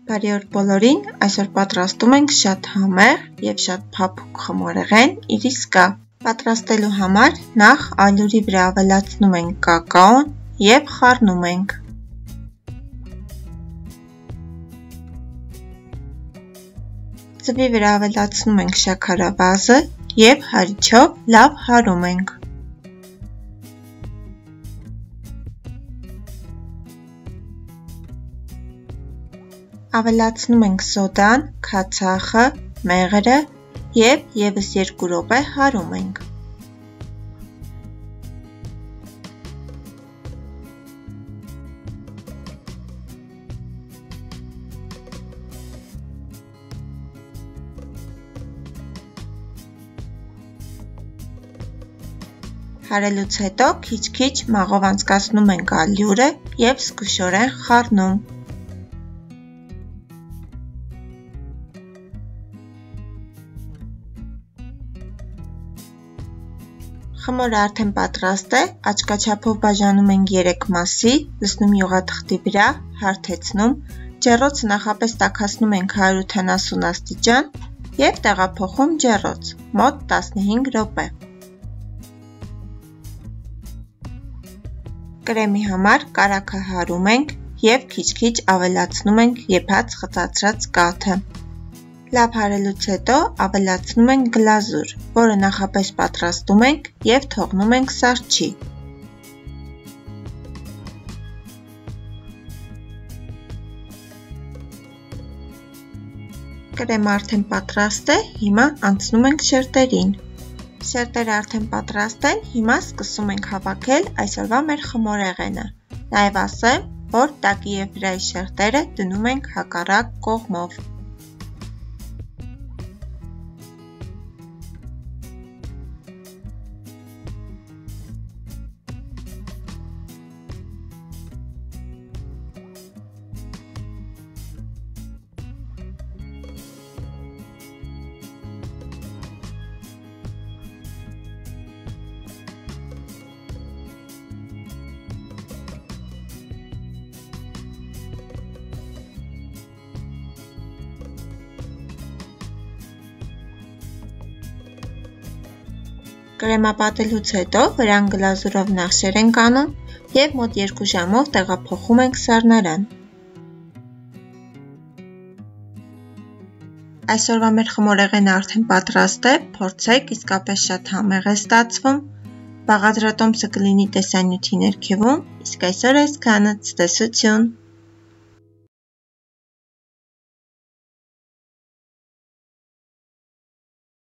Բարի օր բոլորին, այսօր պատրաստում ենք շատ համեղ և շատ փափուկ խմորեղեն իրիսկա։ Պատրաստելու համար նախ ալյուրի վրա ավելացնում ենք կակաոն և խառնում ենք։ Ձվի վրա ավելացնում ենք շաքարավազը և հարիչով լավ հարում ենք։ Ավելացնում ենք սոդան, քացախը, մեղրը և ևս 2 րոպե հարում ենք։ Հարելուց հետո քիչ-քիչ մաղով անցկացնում ենք ալյուրը և զգուշորեն խառնում։ Խմորը արդեն պատրաստ է, աչքաչափով բաժանում ենք 3 մասի, լցնում յուղաթղթի վրա, հարթեցնում, ջեռոցը նախապես տաքացնում ենք 180 աստիճան և տեղափոխում ջեռոց, մոտ 15 րոպե։ Կրեմի համար կարագը հարում ենք և քիչ-քիչ ավելացնում ենք եփած խծացրած կաթը։ Լավ հարելուց հետո ավելացնում ենք գլազուր, որը նախապես պատրաստում ենք և թողնում ենք սառչի։ Կրեմը արդեն պատրաստ է, հիմա անցնում ենք շերտերին։ Շերտերը արդեն պատրաստ են, հիմա սկսում ենք հավաքել այսօրվա մեր խմորեղենը։ Նաև ասեմ, որ տակի և վրայի շերտերը դնում ենք հակառակ կողմով։ Կրեմապատելուց հետո վրան գլազուրով նախշեր ենք անում և մոտ 2 ժամով տեղափոխում ենք սառնարան։ Այսօրվա մեր խմորեղենը արդեն պատրաստ է, փորձեք, իսկապես շատ համեղ է ստացվում։ Բաղադրատոմսը կլինի տեսանյութի ներքևում, իսկ այսօր այսքանը, ցտեսություն։